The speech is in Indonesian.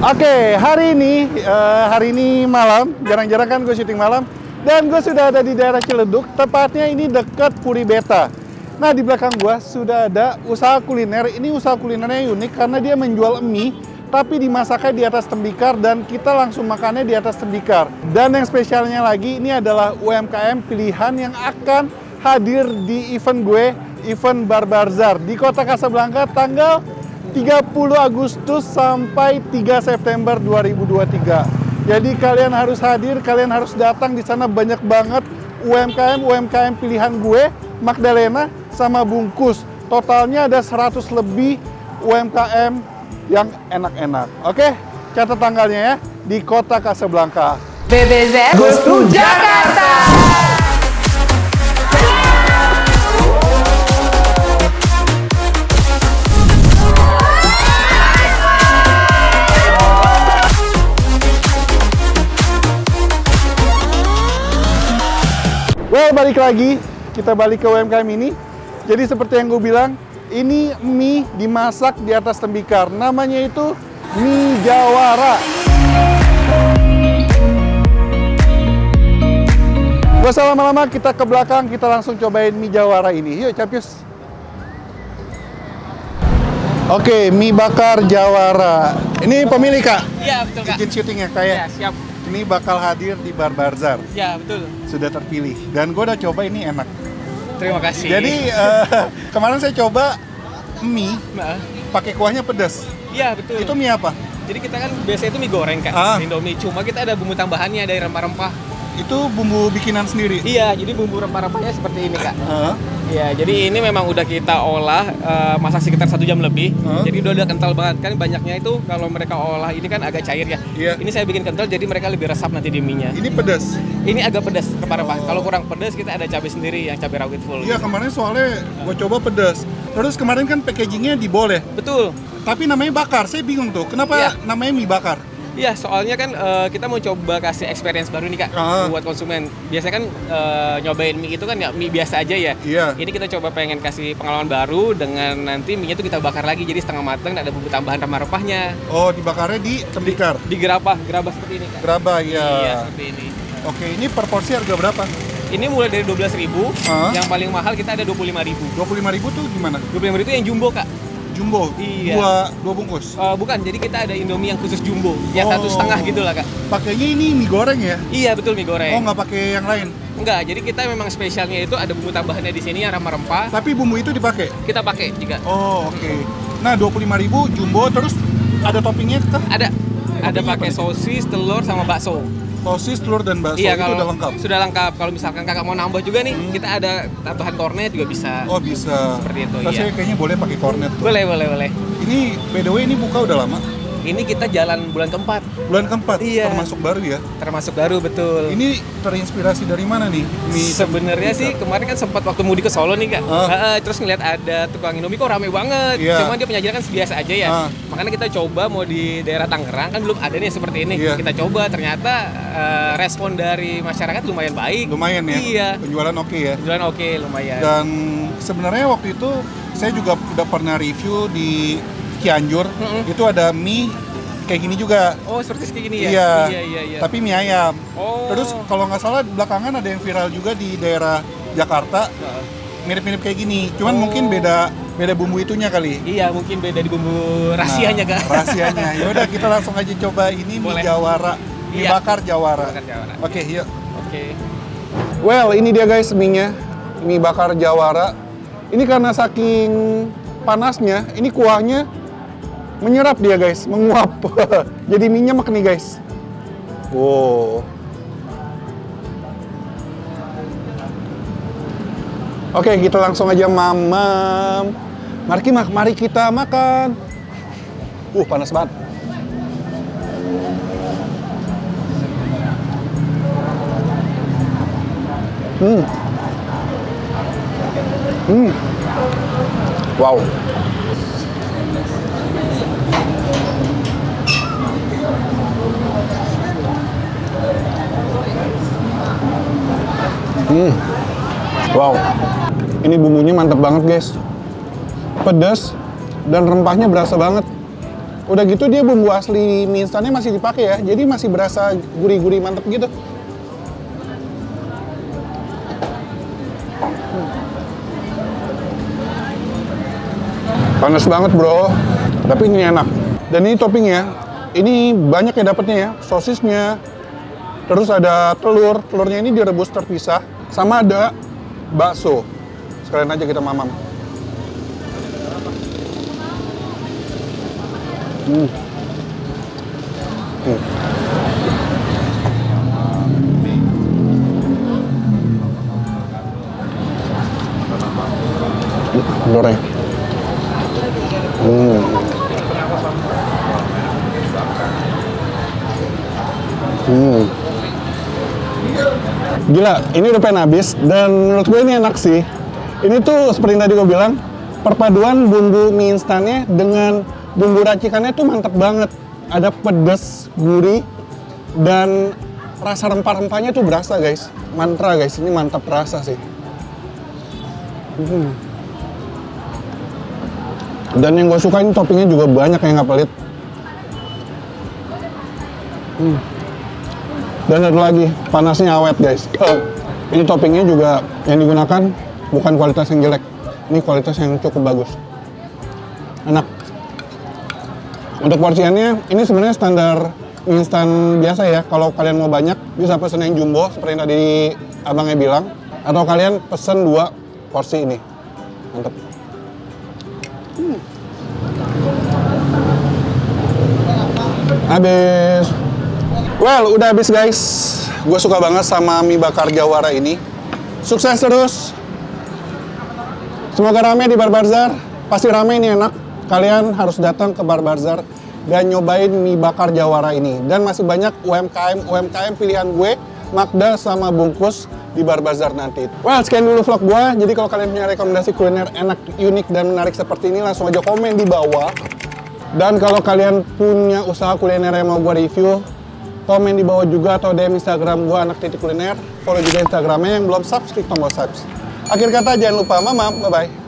Oke, hari ini malam, jarang-jarang kan gue syuting malam. Dan gue sudah ada di daerah Ciledug, tepatnya ini dekat Puri Beta. Nah, di belakang gue sudah ada usaha kuliner. Ini usaha kulinernya unik karena dia menjual mie, tapi dimasaknya di atas tembikar dan kita langsung makannya di atas tembikar. Dan yang spesialnya lagi, ini adalah UMKM pilihan yang akan hadir di event gue, event Bar Bazaar di Kota Kasablanka tanggal 30 Agustus sampai 3 September 2023. Jadi kalian harus hadir, kalian harus datang di sana, banyak banget UMKM pilihan gue, Magdalena sama Bungkus. Totalnya ada 100 lebih UMKM yang enak-enak. Oke, catat tanggalnya ya di Kota Kasablanka. BBZ Goes to Jakarta. Well, balik lagi, kita balik ke UMKM ini. Jadi seperti yang gue bilang, ini mie dimasak di atas tembikar. Namanya itu mie jawara. Gak usah lama-lama, kita ke belakang, kita langsung cobain mie jawara ini. Yuk, Capius. Oke, mie bakar jawara. Ini pemilik, Kak? Iya, betul, Kak. Izin syutingnya, Kak ya? Iya, siap. Ini bakal hadir di Bar Bazaar. Ya, betul. Sudah terpilih. Dan gue udah coba, ini enak. Terima kasih. Jadi, kemarin saya coba mie, pakai kuahnya pedas. Iya, betul. Itu mie apa? Jadi kita kan biasanya itu mie goreng, Kak. Indomie. Cuma kita ada bumbu tambahannya dari rempah-rempah. Itu bumbu bikinan sendiri? Iya, jadi bumbu rempah-rempahnya seperti ini, Kak. Iya, jadi ini memang udah kita olah, masak sekitar 1 jam lebih. Jadi udah kental banget. Kan banyaknya itu kalau mereka olah ini kan agak cair ya. Iya. Ini saya bikin kental, jadi mereka lebih resap nanti di mie-nya. Ini pedas? Ini agak pedas, rempah-rempah. Kalau kurang pedas, kita ada cabai sendiri yang cabai rawit full. Iya, kemarin soalnya gue coba pedas. Terus kemarin kan packagingnya di bowl ya? Betul. Tapi namanya bakar, saya bingung tuh. Kenapa namanya mie bakar? Iya, soalnya kan kita mau coba kasih experience baru nih, Kak, buat konsumen. Biasanya kan nyobain mie itu kan ya mie biasa aja ya. Iya. Ini kita coba pengen kasih pengalaman baru dengan nanti mie-nya tuh kita bakar lagi jadi setengah matang dan ada bumbu tambahan rempah-rempahnya. Oh, dibakarnya di tembikar? Di gerabah seperti ini, Kak. Gerabah, ya. Iya, seperti ini. Oke, ini per porsi harga berapa? Ini mulai dari 12.000, yang paling mahal kita ada 25.000. 25.000 tuh gimana? 25.000 itu yang jumbo, Kak. Jumbo? Iya. Dua bungkus? Bukan, jadi kita ada Indomie yang khusus jumbo, yang 1,5 gitu lah, Kak. Pakainya ini mie goreng ya? Iya, betul, mie goreng. Oh, nggak pakai yang lain? Enggak, jadi kita memang spesialnya itu ada bumbu tambahannya di sini yang rempah-rempah. Tapi bumbu itu dipakai? Kita pakai juga. Oh, oke. Nah, 25.000 jumbo, terus ada toppingnya kah? Ada pakai sosis, telur, sama bakso. Sosis, telur, dan bakso itu udah lengkap? Sudah lengkap. Kalau misalkan kakak mau nambah juga nih, kita ada tambahan kornet juga bisa. Oh, bisa. Seperti itu, iya. Saya kayaknya boleh pakai kornet tuh. Boleh. Ini, by the way, ini buka udah lama? Ini kita jalan bulan keempat. Bulan keempat? Iya. Termasuk baru ya? Termasuk baru, betul. Ini terinspirasi dari mana nih? Sebenarnya sih kemarin kan sempat waktu mudik ke Solo nih, Kak. Terus ngeliat ada tukang Indomie kok rame banget. Iya. Cuma dia penyajian kan biasa aja ya. Makanya kita coba mau di daerah Tangerang kan belum ada nih seperti ini. Iya. Kita coba, ternyata respon dari masyarakat lumayan baik. Lumayan ya? Iya. Penjualan oke ya? Penjualan oke, lumayan. Dan sebenarnya waktu itu saya juga udah pernah review di Cianjur. Itu ada mie kayak gini juga. Oh, seperti kayak gini ya? Iya. Tapi mie ayam. Oh. Terus kalau nggak salah belakangan ada yang viral juga di daerah Jakarta. Mirip-mirip kayak gini. Cuman mungkin beda bumbu itunya kali. Iya, mungkin beda di bumbu rahasianya, Kak. Rahasianya. Ya udah kita langsung aja coba ini mie jawara. Mie bakar jawara. Oke, yuk. Oke. Well, ini dia guys mie-nya. Mie bakar jawara. Ini karena saking panasnya, ini kuahnya menyerap dia guys, menguap. Jadi mie-nya mek nih guys. Wow. Oke, kita langsung aja mamam. Mari kita makan. Panas banget. Wow. Wow. Ini bumbunya mantep banget guys. Pedas dan rempahnya berasa banget. Udah gitu dia bumbu asli mie instannya masih dipakai ya, jadi masih berasa gurih-gurih mantep gitu. Panas banget bro, tapi ini enak. Dan ini toppingnya, ini banyak ya dapetnya ya, sosisnya. Terus ada telurnya ini direbus terpisah, sama ada bakso. Sekalian aja kita mamam. Goreng. Gila, ini udah pengen habis dan menurut gue ini enak sih. Ini tuh seperti yang tadi gue bilang, perpaduan bumbu mie instannya dengan bumbu racikannya tuh mantep banget. Ada pedas, gurih, dan rasa rempah-rempahnya tuh berasa guys. Mantra guys, ini mantap rasa sih. Dan yang gue suka ini toppingnya juga banyak yang nggak pelit. Dan ada lagi, panasnya awet guys. Ini toppingnya juga yang digunakan bukan kualitas yang jelek. Ini kualitas yang cukup bagus. Enak. Untuk porsiannya, ini sebenarnya standar mie instan biasa ya. Kalau kalian mau banyak, bisa pesen yang jumbo seperti yang tadi abangnya bilang. Atau kalian pesen 2 porsi ini. Mantap. Habis. Well, udah habis guys. Gue suka banget sama mie bakar Jawara ini. Sukses terus. Semoga rame di Bar Barzar. Pasti rame ini enak. Kalian harus datang ke Bar Barzar dan nyobain mie bakar Jawara ini. Dan masih banyak UMKM pilihan gue, Magda sama Bungkus di Bar Barzar nanti. Well, sekian dulu vlog gue. Jadi kalau kalian punya rekomendasi kuliner enak, unik, dan menarik seperti ini, langsung aja komen di bawah. Dan kalau kalian punya usaha kuliner yang mau gue review, komen di bawah juga atau DM Instagram gue anak.kuliner. Follow juga Instagramnya yang belum subscribe, tombol subscribe. Akhir kata jangan lupa mamam, bye-bye.